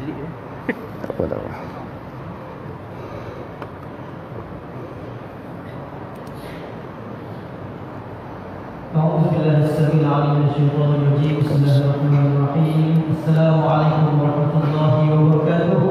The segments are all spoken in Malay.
Tak apa, tak apa. أعوذ بالله السميع العليم من الشيطان الرجيم بسم الله الرحمن الرحيم السلام عليكم ورحمة الله وبركاته.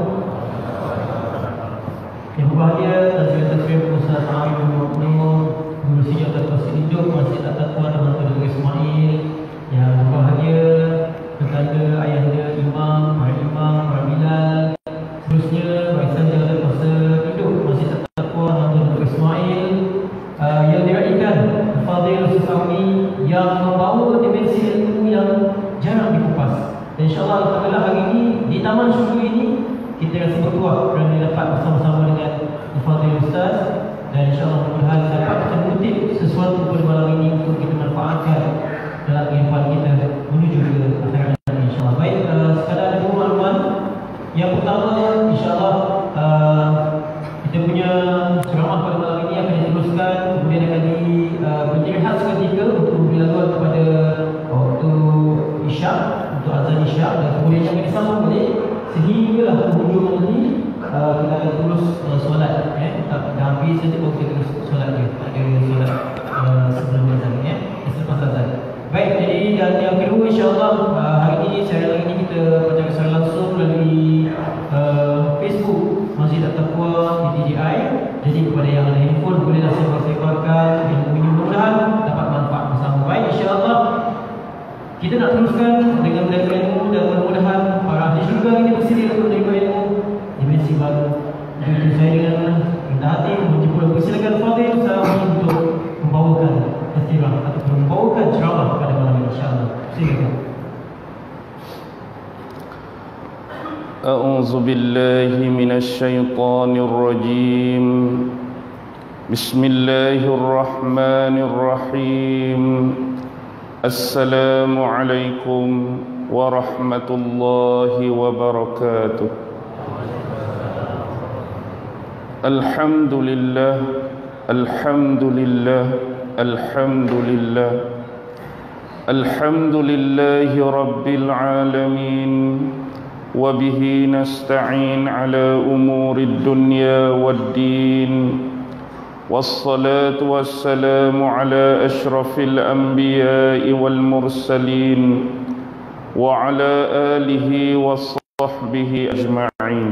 Yang berbahagia Tasbih Ustaz Amir Muhammad Guru Sijat Terkasih Hidup Masjid At-Taqwa Taman Kedua Ismail. Yang berbahagia Petanda Ayahanda Imam Pak Bilal, seterusnya Barisan Jalan Masa Hidup Masjid At-Taqwa Taman Kedua Ismail, yang diraihkan Fadil Sesami yang membawa dimensi ilmu yang jarang dikupas. Dan insyaAllah hari ini di Taman Syurga ini kita rasa bertuah kerana dapat bersama-sama dengan Fadil Ustaz. Dan insyaAllah mudah-mudahan dapat kita mengutip sesuatu pada malam ini untuk kita manfaatkan dalam kehidupan kita menuju ke akhirat nanti insyaAllah. Baik, sekadar ada dua makluman. Yang pertama, insyaAllah kita punya ceramah pada malam ini akan diteruskan, kemudian akan beristirahat seketika untuk dilakukan kepada waktu Isyak, untuk azan Isyak, dan kemudian akan disambung balik sehinggalah penghujung nanti kita akan terus solat. Tak habis nanti baru kita terus solat dia. Ada solat sebelum azan, selepas azan. Baik, jadi dan yang kedua insyaAllah hari ini, siaran hari ini kita pada secara langsung melalui Facebook Masjid At-Taqwa TTDI. Jadi kepada yang ada handphone bolehlah sebar-sebarkan ilmu ini, mudah-mudahan dapat manfaat bersama. Baik, insyaAllah kita nak teruskan dengan menerima ilmu dan mudah-mudahan para ahli syurga ini bersedia untuk menerima ilmu dimensi baru. Jadi saya dengan rendah hati mempersilakan Fadil Sami untuk membawakan istirah ataupun membawakan ceramah pada malam ini insyaAllah. Silakan. أعوذ بالله من الشيطان الرجيم بسم الله الرحمن الرحيم السلام عليكم ورحمة الله وبركاته الحمد لله الحمد لله الحمد لله الحمد لله رب العالمين وبه نستعين على أمور الدنيا والدين والصلاة والسلام على أشرف الأنبياء والمرسلين وعلى آله وصحبه أجمعين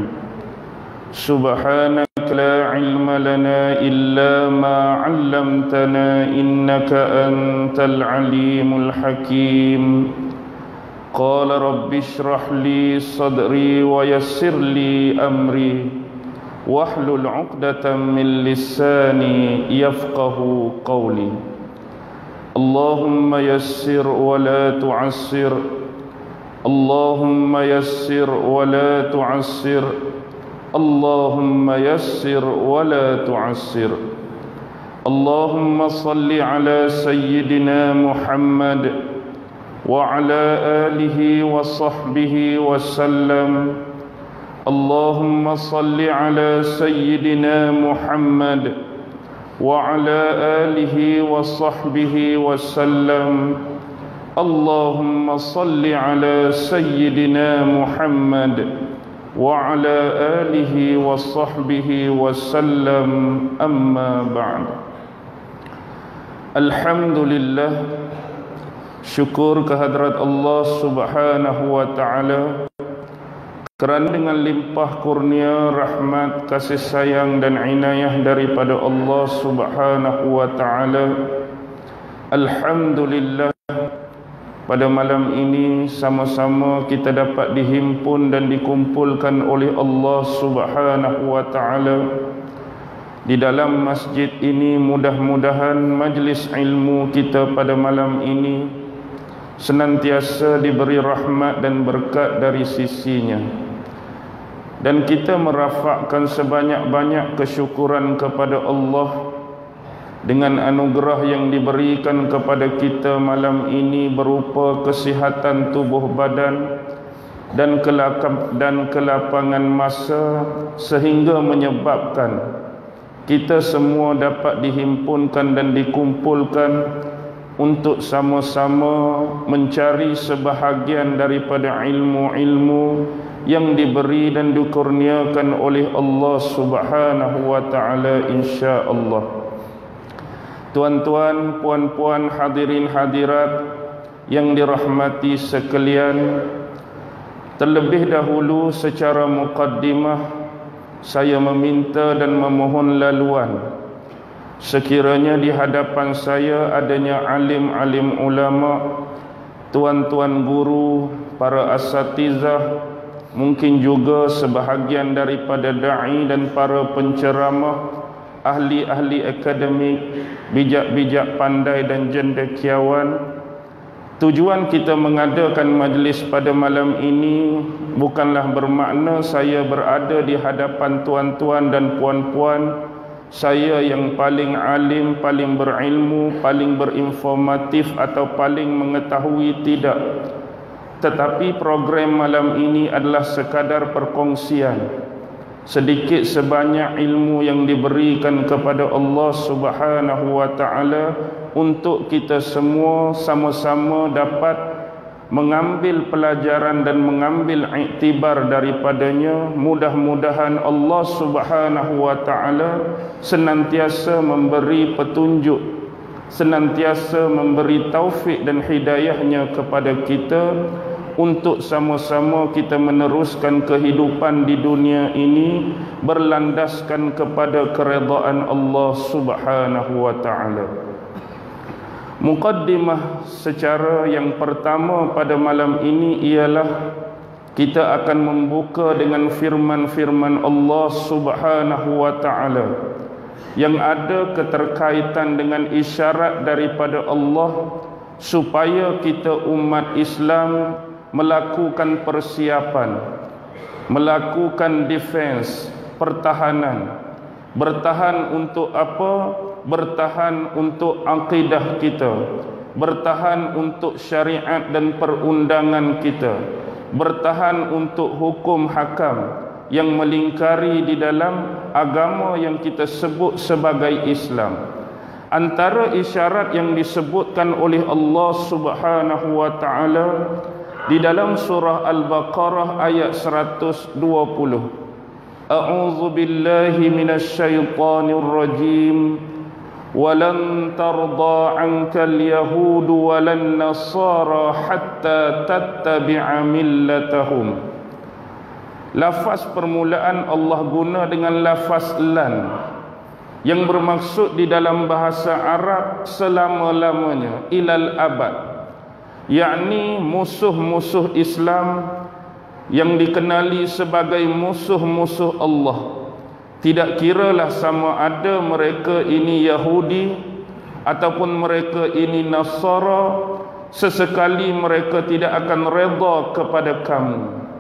سبحانك لا علم لنا إلا ما علمتنا إنك أنت العليم الحكيم قال رب اشرح لي صدري ويسر لي أمري واحلل عقدة من لساني يفقه قولي اللهم يسر ولا تعسر اللهم يسر ولا تعسر اللهم يسر ولا تعسر اللهم صل على سيدنا محمد وعلى آله وصحبه وسلم اللهم صل على سيدنا محمد وعلى آله وصحبه وسلم اللهم صل على سيدنا محمد وعلى آله وصحبه وسلم أما بعد الحمد لله syukur kehadrat Allah Subhanahu wa ta'ala kerana dengan limpah kurnia, rahmat, kasih sayang dan inayah daripada Allah Subhanahu wa ta'ala, alhamdulillah pada malam ini sama-sama kita dapat dihimpun dan dikumpulkan oleh Allah Subhanahu wa ta'ala di dalam masjid ini. Mudah-mudahan majlis ilmu kita pada malam ini senantiasa diberi rahmat dan berkat dari sisinya, dan kita merafakkan sebanyak-banyak kesyukuran kepada Allah dengan anugerah yang diberikan kepada kita malam ini berupa kesihatan tubuh badan dan kelapangan masa, sehingga menyebabkan kita semua dapat dihimpunkan dan dikumpulkan untuk sama-sama mencari sebahagian daripada ilmu-ilmu yang diberi dan dikurniakan oleh Allah Subhanahu wa taala, insya-Allah. Tuan-tuan, puan-puan, hadirin hadirat yang dirahmati sekalian, terlebih dahulu secara muqaddimah saya meminta dan memohon laluan sekiranya di hadapan saya adanya alim-alim ulama, tuan-tuan guru, para asatizah, mungkin juga sebahagian daripada da'i dan para penceramah, ahli-ahli akademik, bijak-bijak pandai dan cendekiawan. Tujuan kita mengadakan majlis pada malam ini bukanlah bermakna saya berada di hadapan tuan-tuan dan puan-puan, saya yang paling alim, paling berilmu, paling berinformatif atau paling mengetahui, tidak. Tetapi program malam ini adalah sekadar perkongsian sedikit sebanyak ilmu yang diberikan kepada Allah Subhanahu wa taala untuk kita semua sama-sama dapat mengambil pelajaran dan mengambil iktibar daripadanya. Mudah-mudahan Allah Subhanahu wa taala senantiasa memberi petunjuk, senantiasa memberi taufik dan hidayahnya kepada kita untuk sama-sama kita meneruskan kehidupan di dunia ini berlandaskan kepada keredaan Allah Subhanahu wa taala. Muqaddimah secara yang pertama pada malam ini ialah kita akan membuka dengan firman-firman Allah Subhanahu wa taala yang ada keterkaitan dengan isyarat daripada Allah supaya kita umat Islam melakukan persiapan, melakukan defense, pertahanan. Bertahan untuk apa? Bertahan untuk akidah kita, bertahan untuk syariat dan perundangan kita, bertahan untuk hukum hakam yang melingkari di dalam agama yang kita sebut sebagai Islam. Antara isyarat yang disebutkan oleh Allah Subhanahu wa taala di dalam surah Al-Baqarah ayat 120, A'udzu billahi minasyaitonir rajim. Walan tarda 'ankal yahud walan nasara hatta tattabi'a millatahum. Lafaz permulaan Allah guna dengan lafaz lan yang bermaksud di dalam bahasa Arab selama-lamanya, ilal abad, yakni musuh-musuh Islam yang dikenali sebagai musuh-musuh Allah. Tidak kiralah sama ada mereka ini Yahudi ataupun mereka ini Nasara, sesekali mereka tidak akan redha kepada kamu.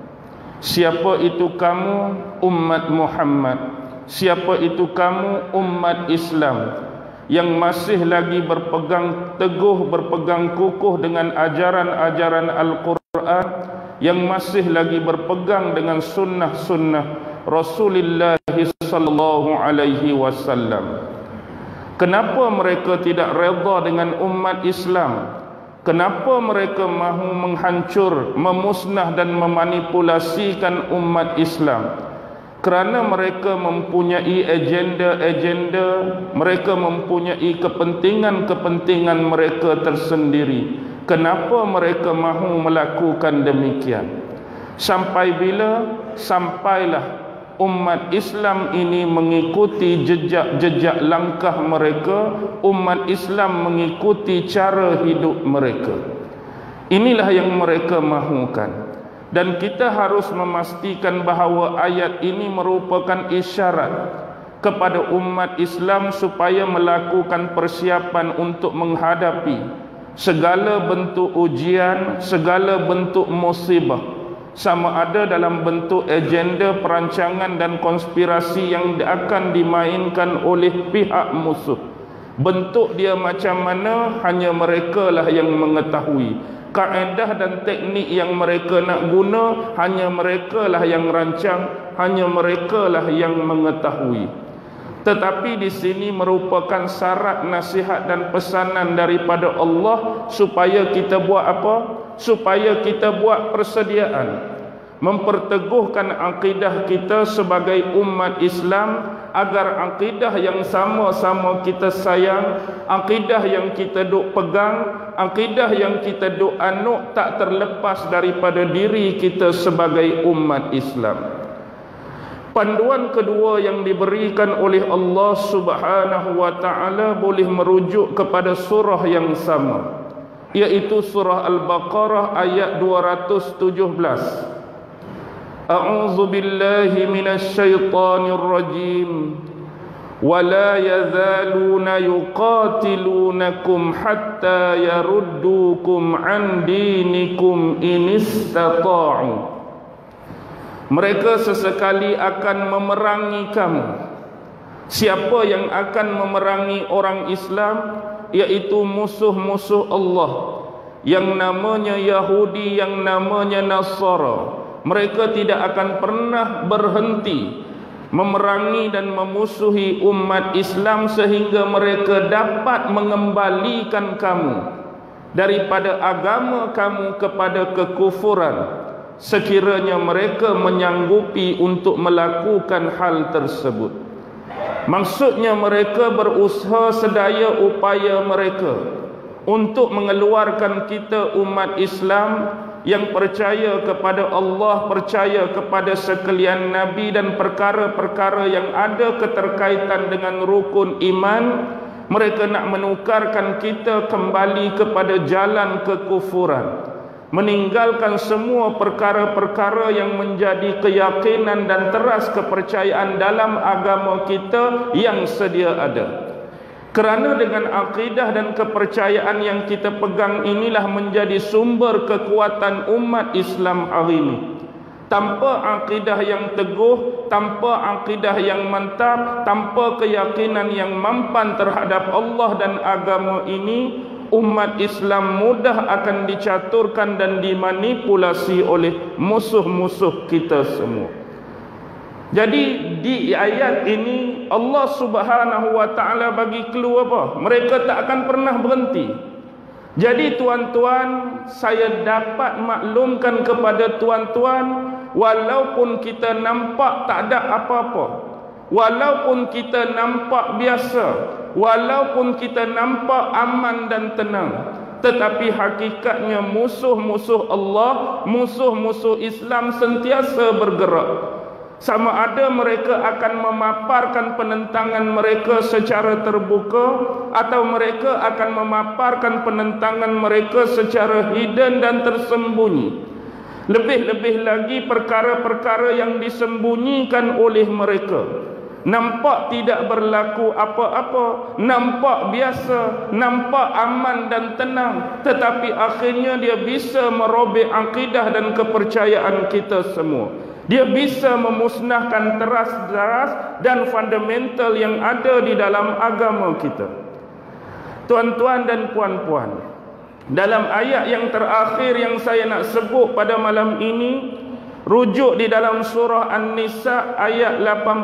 Siapa itu kamu? Umat Muhammad. Siapa itu kamu? Umat Islam yang masih lagi berpegang teguh, berpegang kukuh dengan ajaran-ajaran Al-Quran, yang masih lagi berpegang dengan sunnah-sunnah Rasulullah sallallahu alaihi wasallam. Kenapa mereka tidak redha dengan umat Islam? Kenapa mereka mahu menghancur, memusnah dan memanipulasikan umat Islam? Kerana mereka mempunyai agenda-agenda, mereka mempunyai kepentingan-kepentingan mereka tersendiri. Kenapa mereka mahu melakukan demikian? Sampai bila? Sampailah umat Islam ini mengikuti jejak-jejak langkah mereka, umat Islam mengikuti cara hidup mereka. Inilah yang mereka mahukan. Dan kita harus memastikan bahawa ayat ini merupakan isyarat kepada umat Islam supaya melakukan persiapan untuk menghadapi segala bentuk ujian, segala bentuk musibah, sama ada dalam bentuk agenda, perancangan dan konspirasi yang akan dimainkan oleh pihak musuh. Bentuk dia macam mana, hanya mereka lah yang mengetahui. Kaedah dan teknik yang mereka nak guna, hanya mereka lah yang rancang, hanya mereka lah yang mengetahui. tetapi di sini merupakan syarat, nasihat dan pesanan daripada Allah supaya kita buat apa? Supaya kita buat persediaan, memperteguhkan akidah kita sebagai umat Islam, agar akidah yang sama-sama kita sayang, akidah yang kita duk pegang, akidah yang kita duk anut tak terlepas daripada diri kita sebagai umat Islam. Panduan kedua yang diberikan oleh Allah Subhanahu wa taala boleh merujuk kepada surah yang sama, iaitu surah Al-Baqarah ayat 217. A'udzu billahi minasy syaithanir rajim. Wala yazaluna yuqatilunakum hatta yaruddukum an dinikum in istata'u. Mereka sesekali akan memerangi kamu. Siapa yang akan memerangi orang Islam? Iaitu musuh-musuh Allah, yang namanya Yahudi, yang namanya Nasara. Mereka tidak akan pernah berhenti memerangi dan memusuhi umat Islam sehingga mereka dapat mengembalikan kamu daripada agama kamu kepada kekufuran, sekiranya mereka menyanggupi untuk melakukan hal tersebut. Maksudnya mereka berusaha sedaya upaya mereka untuk mengeluarkan kita umat Islam yang percaya kepada Allah, percaya kepada sekalian Nabi dan perkara-perkara yang ada keterkaitan dengan rukun iman. Mereka nak menukarkan kita kembali kepada jalan kekufuran, meninggalkan semua perkara-perkara yang menjadi keyakinan dan teras kepercayaan dalam agama kita yang sedia ada. Kerana dengan akidah dan kepercayaan yang kita pegang inilah menjadi sumber kekuatan umat Islam hari ini. Tanpa akidah yang teguh, tanpa akidah yang mantap, tanpa keyakinan yang mampan terhadap Allah dan agama ini, umat Islam mudah akan dicaturkan dan dimanipulasi oleh musuh-musuh kita semua. Jadi di ayat ini Allah Subhanahu wa taala bagi clue apa? Mereka tak akan pernah berhenti. Jadi tuan-tuan, saya dapat maklumkan kepada tuan-tuan, walaupun kita nampak tak ada apa-apa, walaupun kita nampak biasa, walaupun kita nampak aman dan tenang, tetapi hakikatnya musuh-musuh Allah, musuh-musuh Islam sentiasa bergerak. Sama ada mereka akan memaparkan penentangan mereka secara terbuka, atau mereka akan memaparkan penentangan mereka secara hidden dan tersembunyi. Lebih-lebih lagi perkara-perkara yang disembunyikan oleh mereka, nampak tidak berlaku apa-apa, nampak biasa, nampak aman dan tenang, tetapi akhirnya dia bisa merobek akidah dan kepercayaan kita semua. Dia bisa memusnahkan teras-teras dan fundamental yang ada di dalam agama kita. Tuan-tuan dan puan-puan, dalam ayat yang terakhir yang saya nak sebut pada malam ini, rujuk di dalam surah An-Nisa ayat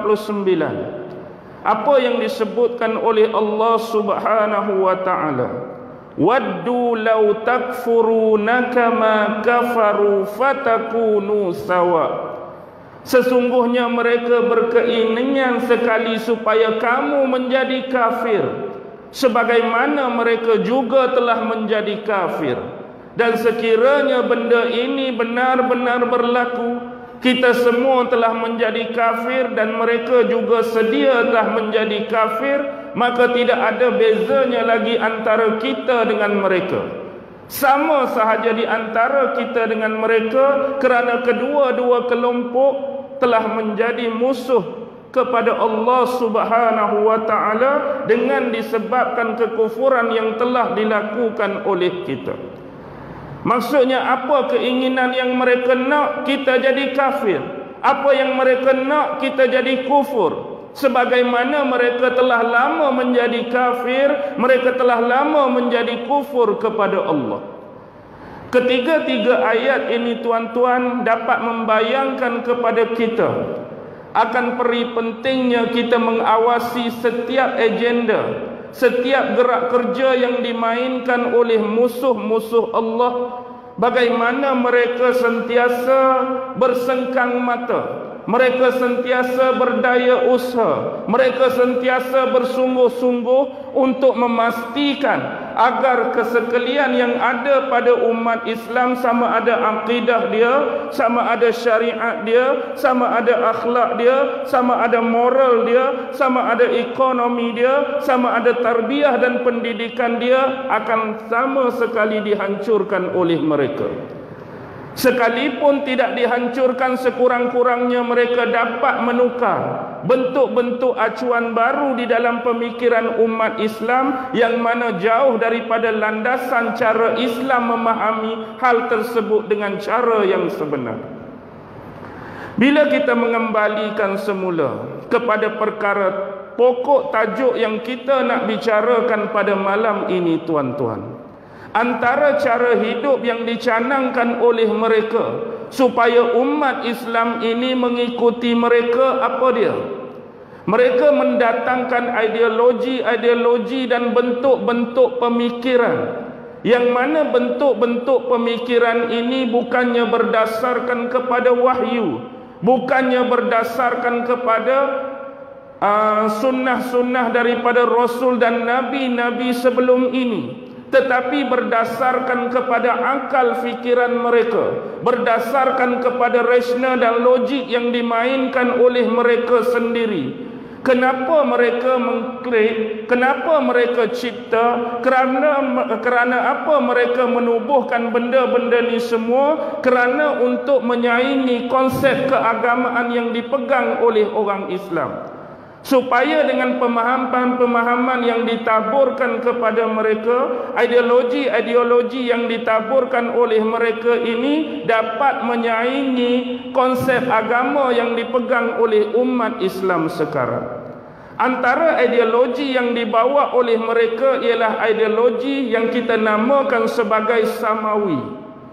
89. Apa yang disebutkan oleh Allah Subhanahu wa taala? Waddu law takfuruna kama kafaru fatakunu sawa. Sesungguhnya mereka berkeinginan sekali supaya kamu menjadi kafir, sebagaimana mereka juga telah menjadi kafir. Dan sekiranya benda ini benar-benar berlaku, kita semua telah menjadi kafir dan mereka juga sedia telah menjadi kafir, maka tidak ada bezanya lagi antara kita dengan mereka. Sama sahaja di antara kita dengan mereka, kerana kedua-dua kelompok telah menjadi musuh kepada Allah Subhanahu wa taala dengan disebabkan kekufuran yang telah dilakukan oleh kita. Maksudnya apa keinginan yang mereka nak? Kita jadi kafir. Apa yang mereka nak? Kita jadi kufur. Sebagaimana mereka telah lama menjadi kafir, mereka telah lama menjadi kufur kepada Allah. Ketiga-tiga ayat ini tuan-tuan dapat membayangkan kepada kita akan peri pentingnya kita mengawasi setiap agenda, setiap gerak kerja yang dimainkan oleh musuh-musuh Allah, bagaimana mereka sentiasa bersengkang mata, mereka sentiasa berdaya usaha, mereka sentiasa bersungguh-sungguh untuk memastikan agar kesekalian yang ada pada umat Islam, sama ada akidah dia, sama ada syariat dia, sama ada akhlak dia, sama ada moral dia, sama ada ekonomi dia, sama ada tarbiyah dan pendidikan dia, akan sama sekali dihancurkan oleh mereka. Sekalipun tidak dihancurkan, sekurang-kurangnya mereka dapat menukar bentuk-bentuk acuan baru di dalam pemikiran umat Islam yang mana jauh daripada landasan cara Islam memahami hal tersebut dengan cara yang sebenar. Bila kita mengembalikan semula kepada perkara pokok tajuk yang kita nak bicarakan pada malam ini, tuan-tuan, antara cara hidup yang dicanangkan oleh mereka supaya umat Islam ini mengikuti mereka, apa dia? Mereka mendatangkan ideologi-ideologi dan bentuk-bentuk pemikiran, yang mana bentuk-bentuk pemikiran ini bukannya berdasarkan kepada wahyu, bukannya berdasarkan kepada sunnah-sunnah daripada Rasul dan Nabi-Nabi sebelum ini, tetapi berdasarkan kepada akal fikiran mereka, berdasarkan kepada rasional dan logik yang dimainkan oleh mereka sendiri. Kenapa mereka mengklaim? Kenapa mereka cipta? Kerana apa mereka menubuhkan benda-benda ni semua? Kerana untuk menyaingi konsep keagamaan yang dipegang oleh orang Islam, supaya dengan pemahaman-pemahaman yang ditaburkan kepada mereka, ideologi-ideologi yang ditaburkan oleh mereka ini dapat menyaingi konsep agama yang dipegang oleh umat Islam sekarang. Antara ideologi yang dibawa oleh mereka ialah ideologi yang kita namakan sebagai Samawi.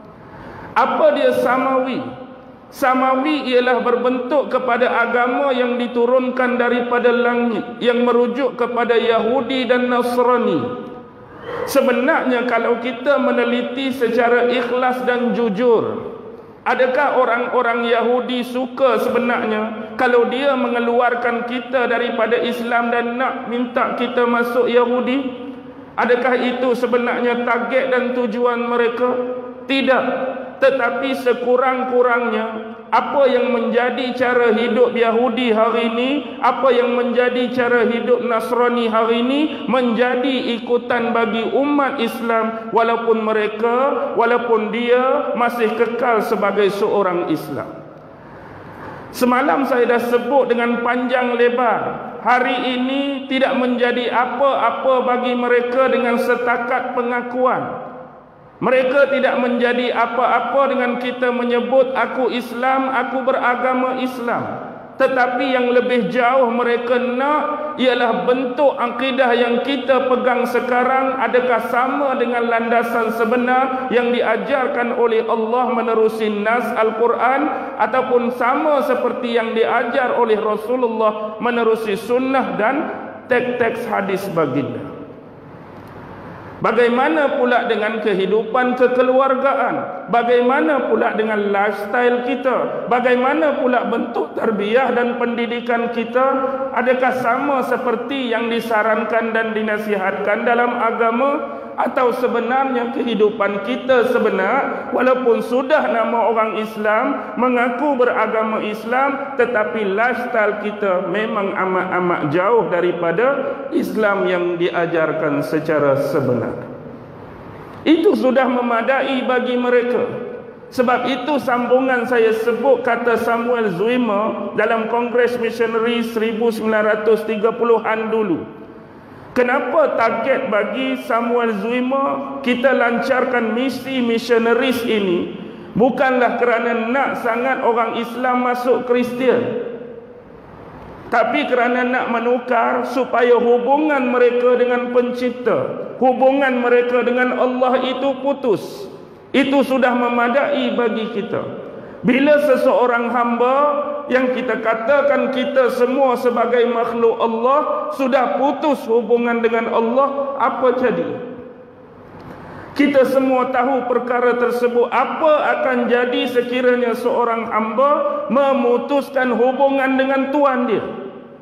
Apa dia Samawi? Samawi ialah berbentuk kepada agama yang diturunkan daripada langit, yang merujuk kepada Yahudi dan Nasrani. Sebenarnya kalau kita meneliti secara ikhlas dan jujur, adakah orang-orang Yahudi suka sebenarnya kalau dia mengeluarkan kita daripada Islam dan nak minta kita masuk Yahudi? Adakah itu sebenarnya target dan tujuan mereka? Tidak. Tetapi sekurang-kurangnya apa yang menjadi cara hidup Yahudi hari ini, apa yang menjadi cara hidup Nasrani hari ini, menjadi ikutan bagi umat Islam, walaupun dia masih kekal sebagai seorang Islam. Semalam saya dah sebut dengan panjang lebar, hari ini tidak menjadi apa-apa bagi mereka dengan setakat pengakuan. Mereka tidak menjadi apa-apa dengan kita menyebut aku Islam, aku beragama Islam. Tetapi yang lebih jauh mereka nak ialah bentuk akidah yang kita pegang sekarang adakah sama dengan landasan sebenar yang diajarkan oleh Allah menerusi nas Al-Quran, ataupun sama seperti yang diajar oleh Rasulullah menerusi sunnah dan teks-teks hadis baginda. Bagaimana pula dengan kehidupan kekeluargaan? Bagaimana pula dengan lifestyle kita? Bagaimana pula bentuk tarbiyah dan pendidikan kita? Adakah sama seperti yang disarankan dan dinasihatkan dalam agama? Atau sebenarnya kehidupan kita sebenar, walaupun sudah nama orang Islam, mengaku beragama Islam, tetapi lifestyle kita memang amat-amat jauh daripada Islam yang diajarkan secara sebenar. Itu sudah memadai bagi mereka. Sebab itu sambungan saya sebut kata Samuel Zwimmer dalam Kongres Missionary 1930-an dulu. Kenapa target bagi Samuel Zwimmer kita lancarkan misi missionaries ini? Bukanlah kerana nak sangat orang Islam masuk Kristian, tapi kerana nak menukar supaya hubungan mereka dengan pencipta, hubungan mereka dengan Allah itu putus. Itu sudah memadai bagi kita. Bila seseorang hamba yang kita katakan kita semua sebagai makhluk Allah sudah putus hubungan dengan Allah, apa jadi? Kita semua tahu perkara tersebut. Apa akan jadi sekiranya seorang hamba memutuskan hubungan dengan Tuhan dia?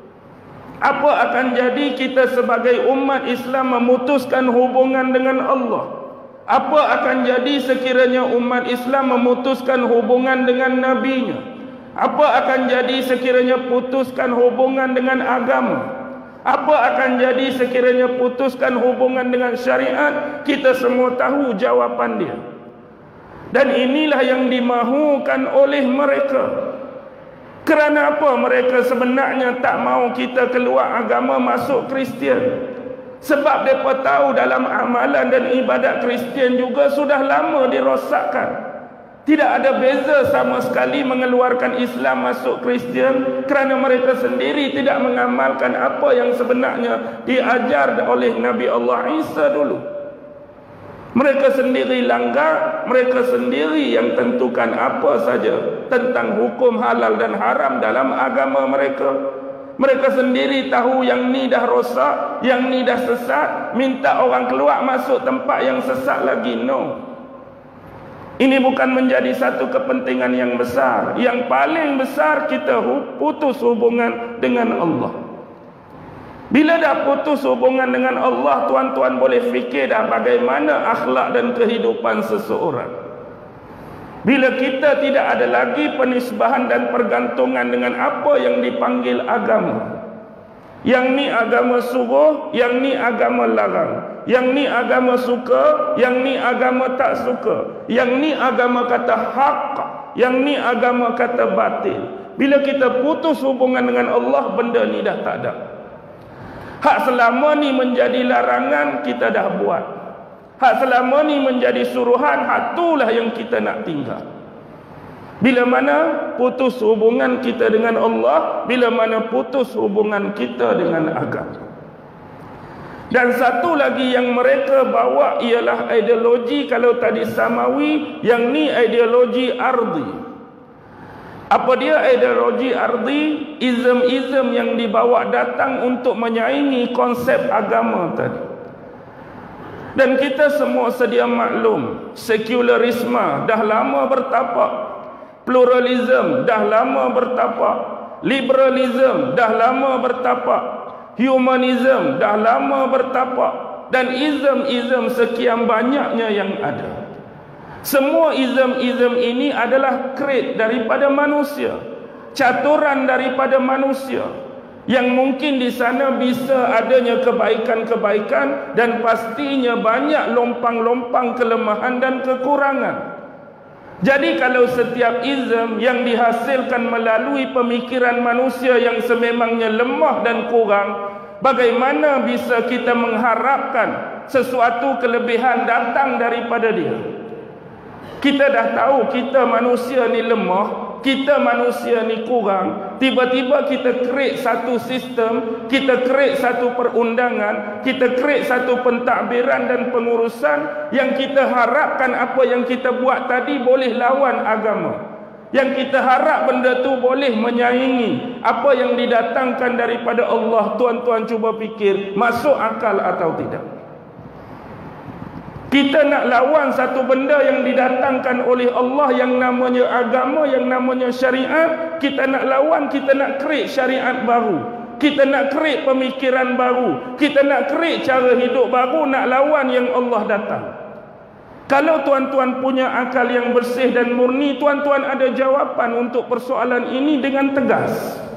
Apa akan jadi kita sebagai umat Islam memutuskan hubungan dengan Allah? Apa akan jadi sekiranya umat Islam memutuskan hubungan dengan Nabi-Nya? Apa akan jadi sekiranya putuskan hubungan dengan agama? Apa akan jadi sekiranya putuskan hubungan dengan syariat? Kita semua tahu jawapan dia. Dan inilah yang dimahukan oleh mereka. Kerana apa mereka sebenarnya tak mahu kita keluar agama masuk Kristian? Sebab mereka tahu dalam amalan dan ibadat Kristian juga sudah lama dirosakkan. Tidak ada beza sama sekali mengeluarkan Islam masuk Kristian, kerana mereka sendiri tidak mengamalkan apa yang sebenarnya diajar oleh Nabi Allah Isa dulu. Mereka sendiri langgar, mereka sendiri yang tentukan apa saja tentang hukum halal dan haram dalam agama mereka. Mereka sendiri tahu yang ni dah rosak, yang ni dah sesat, minta orang keluar masuk tempat yang sesat lagi. No. Ini bukan menjadi satu kepentingan yang besar. Yang paling besar kita putus hubungan dengan Allah. Bila dah putus hubungan dengan Allah, tuan-tuan boleh fikir dah bagaimana akhlak dan kehidupan seseorang. Bila kita tidak ada lagi penisbahan dan pergantungan dengan apa yang dipanggil agama. Yang ni agama suruh, yang ni agama larang. Yang ni agama suka, yang ni agama tak suka. Yang ni agama kata hak, yang ni agama kata batil. Bila kita putus hubungan dengan Allah, benda ni dah tak ada. Hak selama ni menjadi larangan, kita dah buat. Hak selama ni menjadi suruhan, hak itulah yang kita nak tinggal. Bila mana putus hubungan kita dengan Allah, bila mana putus hubungan kita dengan agama. Dan satu lagi yang mereka bawa ialah ideologi, kalau tadi samawi, yang ni ideologi ardi. Apa dia ideologi ardi? Izm-izm yang dibawa datang untuk menyaingi konsep agama tadi. Dan kita semua sedia maklum, sekularisme dah lama bertapak, pluralism dah lama bertapak, liberalism dah lama bertapak, humanism dah lama bertapak, dan izm-izm sekian banyaknya yang ada. Semua izm-izm ini adalah kreat daripada manusia, caturan daripada manusia, yang mungkin di sana bisa adanya kebaikan-kebaikan dan pastinya banyak lompang-lompang kelemahan dan kekurangan. Jadi kalau setiap izm yang dihasilkan melalui pemikiran manusia yang sememangnya lemah dan kurang, bagaimana bisa kita mengharapkan sesuatu kelebihan datang daripada dia? Kita dah tahu kita manusia ni lemah, kita manusia ni kurang. Tiba-tiba kita create satu sistem, kita create satu perundangan, kita create satu pentadbiran dan pengurusan yang kita harapkan apa yang kita buat tadi boleh lawan agama. Yang kita harap benda tu boleh menyaingi apa yang didatangkan daripada Allah. Tuan-tuan cuba fikir, masuk akal atau tidak? Kita nak lawan satu benda yang didatangkan oleh Allah yang namanya agama, yang namanya syariat. Kita nak lawan, kita nak create syariat baru, kita nak create pemikiran baru, kita nak create cara hidup baru, nak lawan yang Allah datang. Kalau tuan-tuan punya akal yang bersih dan murni, tuan-tuan ada jawapan untuk persoalan ini dengan tegas.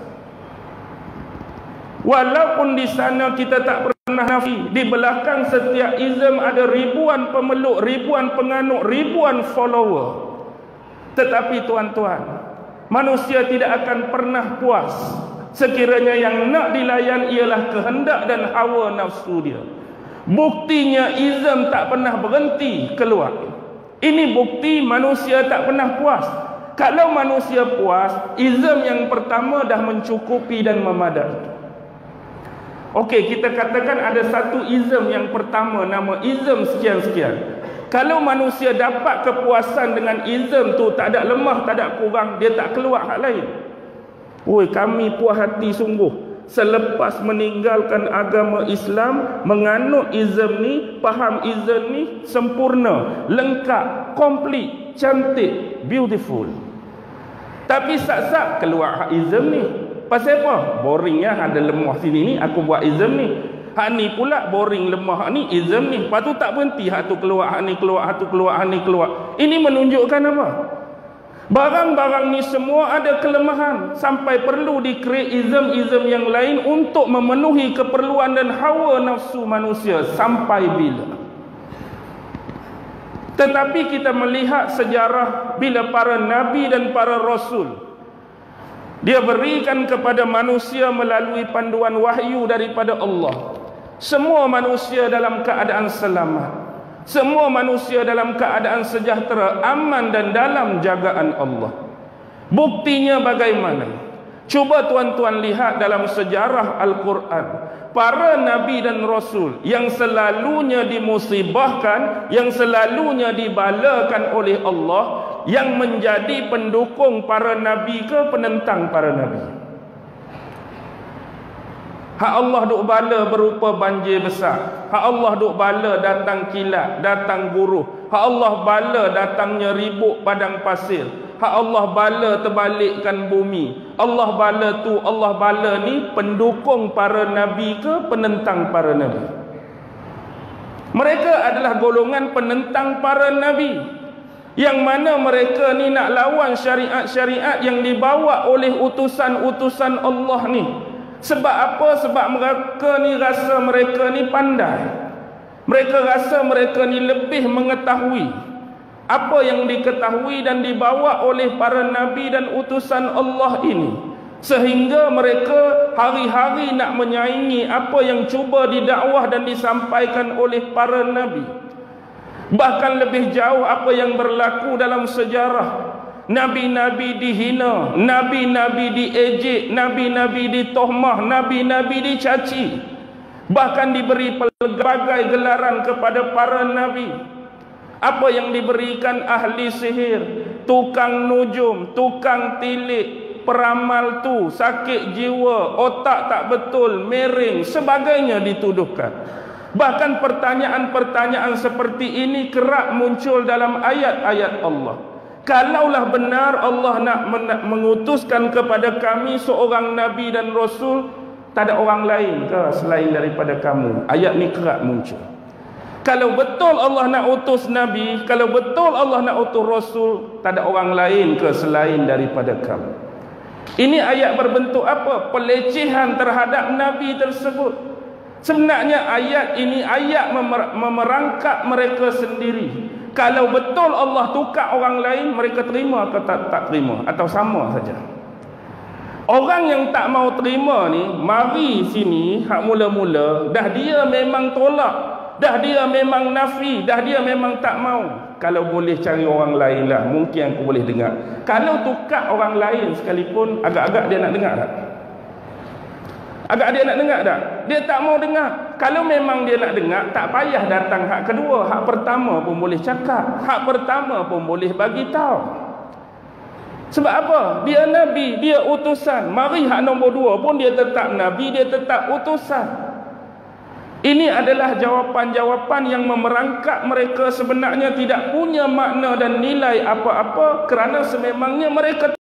Walaupun di sana kita tak pernah nafi, di belakang setiap izm ada ribuan pemeluk, ribuan penganut, ribuan follower. Tetapi tuan-tuan, manusia tidak akan pernah puas sekiranya yang nak dilayan ialah kehendak dan hawa nafsu dia. Buktinya izm tak pernah berhenti keluar. Ini bukti manusia tak pernah puas. Kalau manusia puas, izm yang pertama dah mencukupi dan memadai. Okey, kita katakan ada satu izm yang pertama, nama izm sekian-sekian. Kalau manusia dapat kepuasan dengan izm tu, tak ada lemah, tak ada kurang, dia tak keluar hak lain. Oi, kami puas hati sungguh selepas meninggalkan agama Islam, menganut izm ni, faham izm ni sempurna, lengkap, komplit, cantik, beautiful. Tapi sat-sat keluar hak izm ni. Pasal apa? Boring ya, ada lemah sini ni, aku buat izm ni. Hak ni pula boring, lemah, hak ni izm ni. Lepas tu tak berhenti, hak tu keluar, hak ni keluar, hak tu keluar, hak ni keluar. Ini menunjukkan apa? Barang-barang ni semua ada kelemahan, sampai perlu di-create izm-izm yang lain untuk memenuhi keperluan dan hawa nafsu manusia. Sampai bila? Tetapi kita melihat sejarah bila para nabi dan para rasul dia berikan kepada manusia melalui panduan wahyu daripada Allah. Semua manusia dalam keadaan selamat, semua manusia dalam keadaan sejahtera, aman dan dalam jagaan Allah. Buktinya bagaimana? Cuba tuan-tuan lihat dalam sejarah Al-Quran. Para nabi dan rasul yang selalunya dimusibahkan, yang selalunya dibalakan oleh Allah, yang menjadi pendukung para nabi ke penentang para nabi? Hak Allah duk bala berupa banjir besar. Hak Allah duk bala datang kilat, datang guruh. Hak Allah bala datangnya ribut padang pasir. Hak Allah bala terbalikkan bumi. Allah bala tu, Allah bala ni pendukung para nabi ke penentang para nabi? Mereka adalah golongan penentang para nabi, yang mana mereka ni nak lawan syariat-syariat yang dibawa oleh utusan-utusan Allah ni. Sebab apa? Sebab mereka ni rasa mereka ni pandai. Mereka rasa mereka ni lebih mengetahui apa yang diketahui dan dibawa oleh para nabi dan utusan Allah ini, sehingga mereka hari-hari nak menyaingi apa yang cuba didakwah dan disampaikan oleh para nabi. Bahkan lebih jauh apa yang berlaku dalam sejarah. Nabi-nabi dihina, nabi-nabi diejek, nabi-nabi ditohmah, nabi-nabi dicaci. Bahkan diberi pelbagai gelaran kepada para nabi. Apa yang diberikan? Ahli sihir, tukang nujum, tukang tilik, peramal tu, sakit jiwa, otak tak betul, miring, sebagainya dituduhkan. Bahkan pertanyaan-pertanyaan seperti ini kerap muncul dalam ayat-ayat Allah. Kalaulah benar Allah nak mengutuskan kepada kami seorang nabi dan rasul, tak ada orang lain ke selain daripada kamu? Ayat ni kerap muncul. Kalau betul Allah nak utus nabi, kalau betul Allah nak utus rasul, tak ada orang lain ke selain daripada kamu? Ini ayat berbentuk apa? Pelecehan terhadap nabi tersebut. Sebenarnya ayat ini ayat memerangkap mereka sendiri. Kalau betul Allah tukar orang lain, mereka terima atau tak terima, atau sama saja? Orang yang tak mau terima ni, mari sini hak mula-mula dah dia memang tolak, dah dia memang nafi, dah dia memang tak mau. Kalau boleh cari orang lain lah, mungkin aku boleh dengar. Kalau tukar orang lain sekalipun, agak-agak dia nak dengar tak? Agak dia nak dengar tak? Dia tak mau dengar. Kalau memang dia nak dengar, tak payah datang hak kedua. Hak pertama pun boleh cakap, hak pertama pun boleh bagi tahu. Sebab apa? Dia nabi, dia utusan. Mari hak nombor dua pun dia tetap nabi, dia tetap utusan. Ini adalah jawapan-jawapan yang memerangkap mereka sebenarnya tidak punya makna dan nilai apa-apa, kerana sememangnya mereka